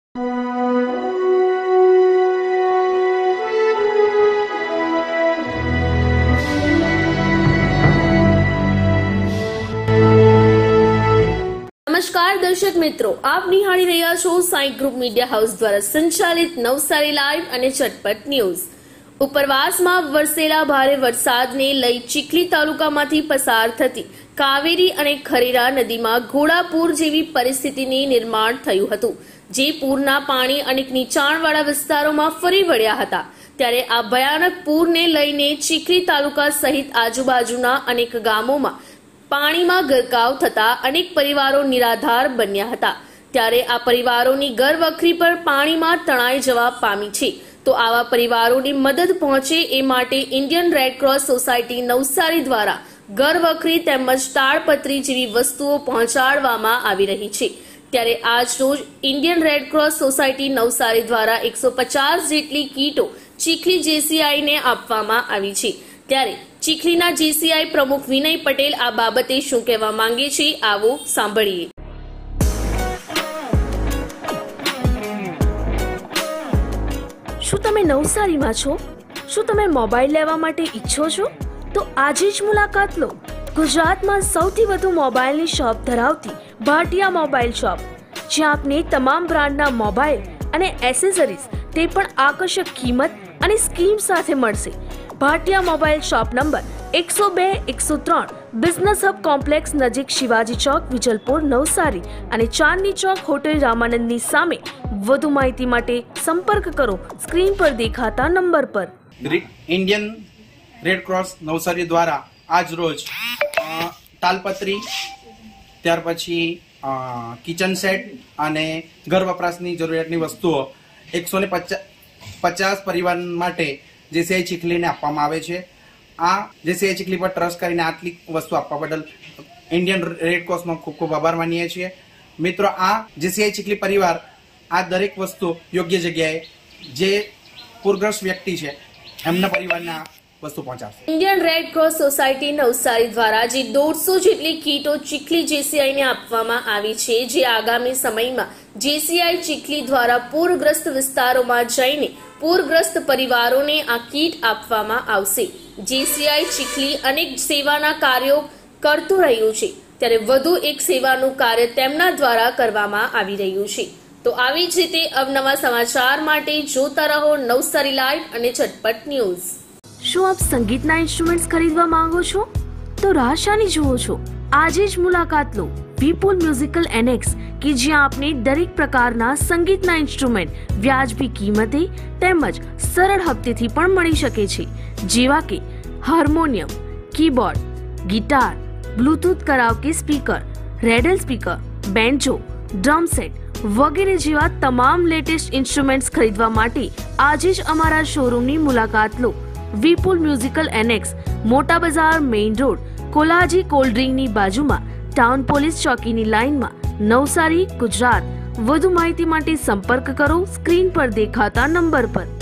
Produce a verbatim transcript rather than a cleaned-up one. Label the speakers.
Speaker 1: નમસ્કાર દર્શક મિત્રો, આપ નિહાળી રહ્યા છો સાઈ ગ્રુપ મીડિયા હાઉસ દ્વારા સંચાલિત નવસારી લાઈવ અને ઝટપટ ન્યૂઝ। ઉપરવાસમાં વરસેલા ભારે વરસાદને લઈ ચીખલી તાલુકામાંથી પસાર થતી કાવેરી અને ખરેરા નદીમાં ઘોડાપૂર જેવી પરિસ્થિતિની નિર્માણ થયું હતું, જે પૂરના પાણી અનેક નીચાણવાળા વિસ્તારોમાં ફરી વળ્યા હતા। ત્યારે આ ભયાનક પૂરને લઈને ચીખલી તાલુકા સહિત આજુબાજુના અનેક ગામોમાં પાણીમાં ગરકાવ થતા અનેક પરિવારો નિરાધાર બન્યા હતા। ત્યારે આ પરિવારોની ઘરવખરી પર પાણીમાં તણાઈ જવા પામી છે, તો આવા પરિવારોની મદદ પહોંચે એ માટે Indian Red Cross Society Navsari દ્વારા ઘરવખરી તેમજ તાડપત્રી જેવી વસ્તુઓ પહોંચાડવામાં આવી રહી છે। ત્યારે આજ રોજ Indian Red Cross Society Navsari દ્વારા એકસો પચાસ જેટલી કીટો ચીખલી જેસીઆઈને આપવામાં આવી છે। ત્યારે ચીખલીના જેસીઆઈ પ્રમુખ વિનય પટેલ આ બાબતે શું કહેવા માંગે છે, આવો સાંભળીએ। શું તમે નવસારીમાં છો? શું તમે મોબાઈલ લેવા માટે ઈચ્છો છો? તો આજે જ મુલાકાત લો ગુજરાતમાં સૌથી વધુ મોબાઈલની શોપ ધરાવતી ભાટિયા મોબાઈલ શોપ, જ્યાં આપને તમામ બ્રાન્ડના મોબાઈલ અને એસેસરીઝ તે પણ આકર્ષક કિંમત અને સ્કીમ સાથે મળશે। ભાટિયા મોબાઈલ શોપ નંબર એકસો બે એકસો ત્રણ બિઝનેસ હબ કોમ્પ્લેક્સ નજીક શિવાજી ચોક, વિજલપુર, નવસારી અને ચાંદની ચોક હોટેલ રામાનંદની સામે। વધુ માહિતી માટે સંપર્ક કરો સ્ક્રીન પર દેખાતા નંબર પર।
Speaker 2: ઇન્ડિયન રેડ ક્રોસ નવસારી દ્વારા આજ રોજ તાલપત્રી, ત્યાર પછી કિચન સેટ અને ઘર વપરાશની જરૂરિયાતની વસ્તુઓ એકસો ને પચાસ પરિવાર માટે જેસીઆઈ ચીખલીને આપવામાં આવે છે। આ જેસીઆઈ ચીખલી પર ટ્રસ્ટ કરીને આટલી વસ્તુ આપવા બદલ ઇન્ડિયન રેડ ક્રોસમાં ખૂબ ખૂબ આભાર માનીએ છીએ। મિત્રો, આ જેસીઆઈ ચીખલી પરિવાર આ દરેક વસ્તુ યોગ્ય જગ્યાએ જે પૂરગ્રસ્ત વ્યક્તિ છે એમના પરિવારને આ વસ્તુ પહોંચાડશે।
Speaker 1: Indian Red Cross Society Navsari દ્વારા જે દોઢસો જેટલી કીટો ચીખલી જેસીઆઈને આપવામાં આવી છે, જે આગામી સમયમાં જેસીઆઈ ચીખલી દ્વારા પૂરગ્રસ્ત વિસ્તારોમાં જઈને પૂરગ્રસ્ત પરિવારોને આ કીટ આપવામાં આવશે। જેસીઆઈ ચીખલી અનેક સેવાના કાર્યો કરતું રહ્યું છે, ત્યારે વધુ એક સેવાનું કાર્ય તેમના દ્વારા કરવામાં આવી રહ્યું છે। તો આવી જ રીતે અવનવા સમાચાર માટે જોતા રહો નવસારી લાઈવ અને ઝટપટ ન્યૂઝ। શું આપ સંગીતના ઇન્સ્ટ્રુમેન્ટ્સ ખરીદવા માંગો છો? તો રાહ શાની જુઓ છો? આજે જ મુલાકાત લો વિપુલ મ્યુઝિકલ એનેક્સ, કે જ્યાં આપને દરેક પ્રકારના સંગીતના ઇન્સ્ટ્રુમેન્ટ વ્યાજબી કિંમતે તેમજ સરળ હપ્તેથી પણ મળી શકે છે, જેવા કે harmonium, keyboard, guitar, bluetooth karaoke speaker, રેડલ સ્પીકર, બેન્જો, ડ્રમ સેટ વગેરે જેવા તમામ લેટેસ્ટ ઇન્સ્ટ્રુમેન્ટ્સ ખરીદવા માટે આજે જ અમારા શોરૂમની મુલાકાત લો। વિપુલ મ્યુઝિકલ એનેક્સ, મોટા બજાર, મેઇન રોડ, કોલાજી કોલ્ડ ડ્રિંકની બાજુમાં, ટાઉન પોલીસ ચોકીની લાઇનમાં, નવસારી, ગુજરાત। વધુ માહિતી માટે સંપર્ક કરો સ્ક્રીન પર દેખાતા નંબર પર।